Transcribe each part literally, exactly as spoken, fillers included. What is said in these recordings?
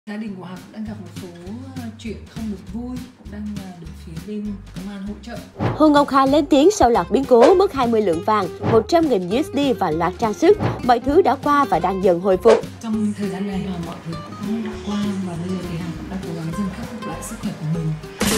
Gia đình của Hà cũng đang gặp một số chuyện không được vui, cũng đang được phía bên công an hỗ trợ. Hồ Ngọc Hà lên tiếng sau loạt biến cố mất hai mươi lượng vàng, một trăm nghìn đô la và loạt trang sức. Mọi thứ đã qua và đang dần hồi phục. Trong thời gian này mọi thứ cũng đã qua và bây giờ thì Hà cũng đang cố gắng dần khắc phục lại sức khỏe của mình.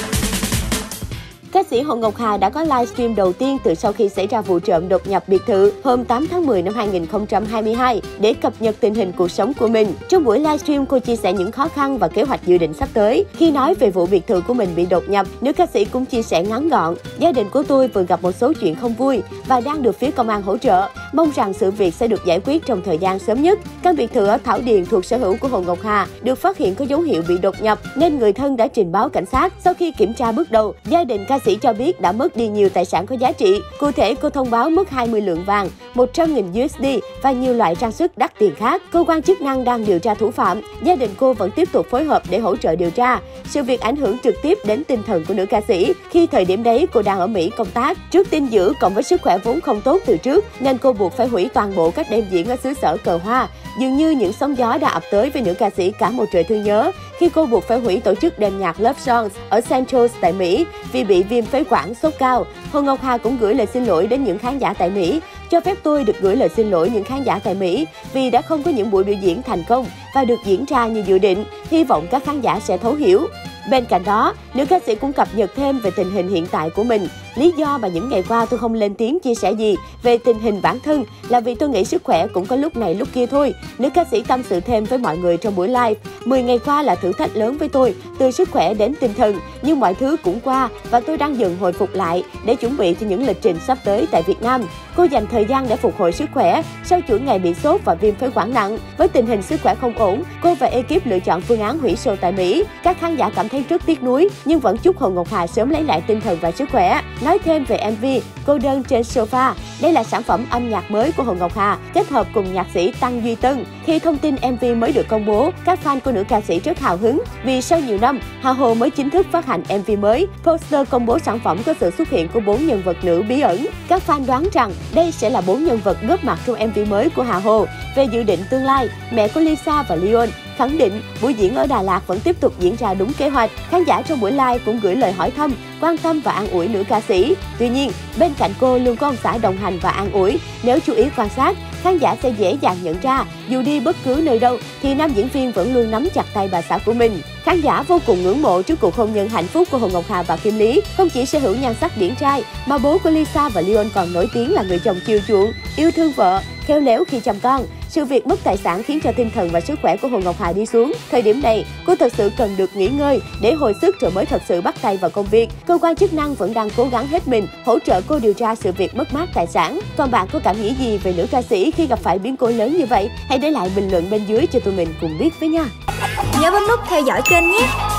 Ca sĩ Hồ Ngọc Hà đã có livestream đầu tiên từ sau khi xảy ra vụ trộm đột nhập biệt thự hôm tám tháng mười năm hai nghìn không trăm hai mươi hai để cập nhật tình hình cuộc sống của mình. Trong buổi livestream, cô chia sẻ những khó khăn và kế hoạch dự định sắp tới. Khi nói về vụ biệt thự của mình bị đột nhập, nữ ca sĩ cũng chia sẻ ngắn gọn: gia đình của tôi vừa gặp một số chuyện không vui và đang được phía công an hỗ trợ. Mong rằng sự việc sẽ được giải quyết trong thời gian sớm nhất. Căn biệt thự ở Thảo Điền thuộc sở hữu của Hồ Ngọc Hà được phát hiện có dấu hiệu bị đột nhập nên người thân đã trình báo cảnh sát. Sau khi kiểm tra bước đầu, gia đình ca sĩ cho biết đã mất đi nhiều tài sản có giá trị. Cụ thể, cô thông báo mất hai mươi lượng vàng, một trăm nghìn đô la và nhiều loại trang sức đắt tiền khác. Cơ quan chức năng đang điều tra thủ phạm. Gia đình cô vẫn tiếp tục phối hợp để hỗ trợ điều tra. Sự việc ảnh hưởng trực tiếp đến tinh thần của nữ ca sĩ khi thời điểm đấy cô đang ở Mỹ công tác. Trước tin dữ cộng với sức khỏe vốn không tốt từ trước nên cô buộc phải hủy toàn bộ các đêm diễn ở xứ sở cờ hoa. Dường như những sóng gió đã ập tới với nữ ca sĩ cả một trời thương nhớ khi cô buộc phải hủy tổ chức đêm nhạc Love Songs ở Saint Charles tại Mỹ vì bị viêm phế quản sốt cao. Hồ Ngọc Hà cũng gửi lời xin lỗi đến những khán giả tại Mỹ. Cho phép tôi được gửi lời xin lỗi những khán giả tại Mỹ vì đã không có những buổi biểu diễn thành công và được diễn ra như dự định. Hy vọng các khán giả sẽ thấu hiểu. Bên cạnh đó, nữ ca sĩ cũng cập nhật thêm về tình hình hiện tại của mình. Lý do mà những ngày qua tôi không lên tiếng chia sẻ gì về tình hình bản thân là vì tôi nghĩ sức khỏe cũng có lúc này lúc kia thôi. Nữ ca sĩ tâm sự thêm với mọi người trong buổi live. mười ngày qua là thử thách lớn với tôi, từ sức khỏe đến tinh thần. Nhưng mọi thứ cũng qua và tôi đang dần hồi phục lại để chuẩn bị cho những lịch trình sắp tới tại Việt Nam. Cô dành thời gian để phục hồi sức khỏe sau chuỗi ngày bị sốt và viêm phế quản nặng. Với tình hình sức khỏe không ổn, cô và ekip lựa chọn phương án hủy show tại Mỹ. Các khán giả cảm thấy rất tiếc nuối nhưng vẫn chúc Hồ Ngọc Hà sớm lấy lại tinh thần và sức khỏe. Nói thêm về em vê Cô đơn trên sofa, đây là sản phẩm âm nhạc mới của Hồ Ngọc Hà kết hợp cùng nhạc sĩ Tăng Duy Tân. Khi thông tin em vê mới được công bố, các fan của nữ ca sĩ rất hào hứng vì sau nhiều năm, Hà Hồ mới chính thức phát hành em vê mới. Poster công bố sản phẩm có sự xuất hiện của bốn nhân vật nữ bí ẩn. Các fan đoán rằng đây sẽ là bốn nhân vật góp mặt trong em vê mới của Hà Hồ. Về dự định tương lai, mẹ của Lisa và Leon khẳng định buổi diễn ở Đà Lạt vẫn tiếp tục diễn ra đúng kế hoạch. Khán giả trong buổi live cũng gửi lời hỏi thăm, quan tâm và an ủi nữ ca sĩ. Tuy nhiên, bên cạnh cô luôn có ông xã đồng hành và an ủi. Nếu chú ý quan sát, khán giả sẽ dễ dàng nhận ra, dù đi bất cứ nơi đâu thì nam diễn viên vẫn luôn nắm chặt tay bà xã của mình. Khán giả vô cùng ngưỡng mộ trước cuộc hôn nhân hạnh phúc của Hồ Ngọc Hà và Kim Lý. Không chỉ sở hữu nhan sắc điển trai, mà bố của Lisa và Leon còn nổi tiếng là người chồng chiều chuộng, yêu thương vợ, khéo léo khi chăm con. Sự việc mất tài sản khiến cho tinh thần và sức khỏe của Hồ Ngọc Hà đi xuống. Thời điểm này, cô thật sự cần được nghỉ ngơi để hồi sức rồi mới thật sự bắt tay vào công việc. Cơ quan chức năng vẫn đang cố gắng hết mình hỗ trợ cô điều tra sự việc mất mát tài sản. Còn bạn có cảm nghĩ gì về nữ ca sĩ khi gặp phải biến cố lớn như vậy? Hãy để lại bình luận bên dưới cho tụi mình cùng biết với nha. Nhớ bấm nút theo dõi kênh nhé.